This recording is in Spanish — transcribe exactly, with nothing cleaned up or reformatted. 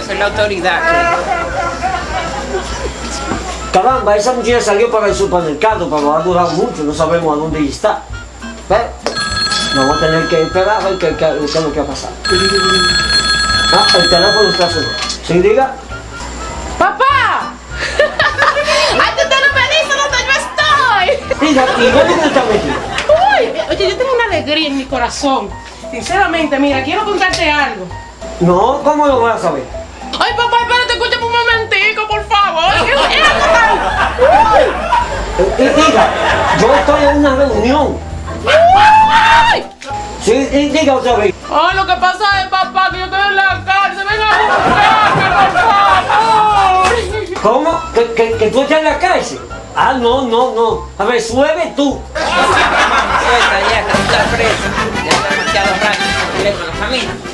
soy la autoridad. Caramba, esa muchacha salió para el supermercado, pero ha durado mucho, no sabemos a dónde está. Pero vamos a tener que esperar a ver qué, qué, qué es lo que ha pasado. Ah, el teléfono está solo. ¿Sí, diga? ¡Papá! ¡Ay, tú te no me dices dónde yo estoy! Hija, ¿y dónde está metida? Uy, oye, yo tengo una alegría en mi corazón. Sinceramente, mira, quiero contarte algo. No, ¿cómo lo voy a saber? Ay, papá, espérate, escúchame un momentico, por favor. Hija, yo estoy en una reunión. Ay. Sí, diga otra vez. Oh, lo que pasa es, papá, que yo estoy en la cárcel. Venga a buscarme, por favor. ¿Cómo? ¿Que, que, que tú estás en la cárcel? Ah, no, no, no. Resuelve tú. Suelta ya, que tú estás preso. Ya está demasiado rápido. Con la familia.